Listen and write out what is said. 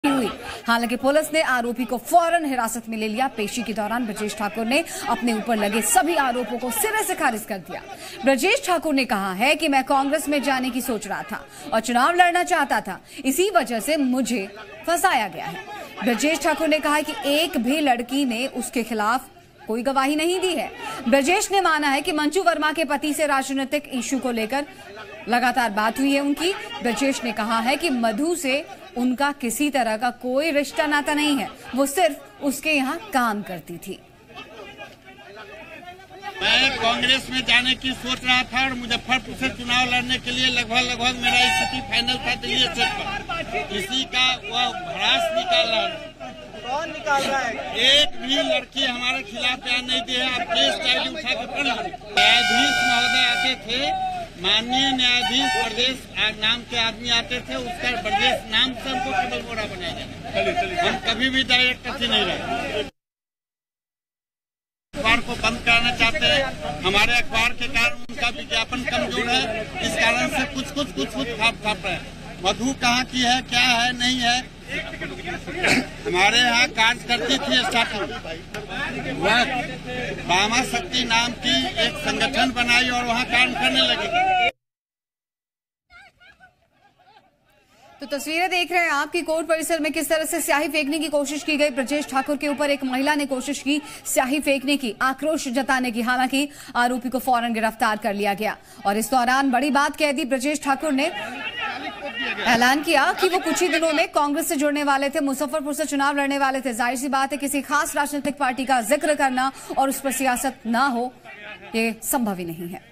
हुई। हालांकि पुलिस ने आरोपी को फौरन हिरासत में ले लिया। पेशी के दौरान ब्रजेश ठाकुर ने अपने ऊपर लगे सभी आरोपों को सिरे से खारिज कर दिया। ब्रजेश ठाकुर ने कहा है कि मैं कांग्रेस में जाने की सोच रहा था और चुनाव लड़ना चाहता था, इसी वजह से मुझे फंसाया गया है। ब्रजेश ठाकुर ने कहा कि एक भी लड़की ने उसके खिलाफ कोई गवाही नहीं दी है। ब्रजेश ने माना है कि मंजू वर्मा के पति से राजनीतिक इश्यू को लेकर लगातार बात हुई है उनकी। ब्रजेश ने कहा है कि मधु से उनका किसी तरह का कोई रिश्ता नाता नहीं है, वो सिर्फ उसके यहाँ काम करती थी। मैं कांग्रेस में जाने की सोच रहा था और मुजफ्फरपुर से चुनाव लड़ने के लिए लगभग मेरा स्थिति फाइनल था दिल्ली सेट पर। इसी का वह भड़ास निकाल रहा है। कौन निकाल रहा है? एक भी लड़की हमारे खिलाफ बयान नहीं दी है। आप केस डायरी उठा के पढ़ लीजिए। न्यायाधीश महोदय आते थे, माननीय न्यायाधीश ब्रजेश नाम के आदमी आते थे, उसका ब्रजेश नाम से हमको केवल मोड़ा बनाया गया। हम कभी भी डायरेक्ट कथी नहीं रहे। अखबार को बंद कराना चाहते हैं। हमारे अखबार के कारण उनका विज्ञापन कमजोर है, इस कारण से कुछ छाप रहे हैं। मधु कहाँ की है, क्या है, नहीं है। हमारे यहाँ कार्य करती थी स्टार्टिंग, वह बामा शक्ति नाम की एक संगठन बनाई और वहाँ काम करने लगी। तो तस्वीरें देख रहे हैं आपकी कोर्ट परिसर में किस तरह से स्याही फेंकने की कोशिश की गई। ब्रजेश ठाकुर के ऊपर एक महिला ने कोशिश की स्याही फेंकने की, आक्रोश जताने की। हालांकि आरोपी को फौरन गिरफ्तार कर लिया गया और इस दौरान बड़ी बात कह दी। ब्रजेश ठाकुर ने ऐलान किया कि वो कुछ ही दिनों में कांग्रेस से जुड़ने वाले थे, मुजफ्फरपुर से चुनाव लड़ने वाले थे। जाहिर सी बात है किसी खास राजनीतिक पार्टी का जिक्र करना और उस पर सियासत ना हो, ये संभव ही नहीं है।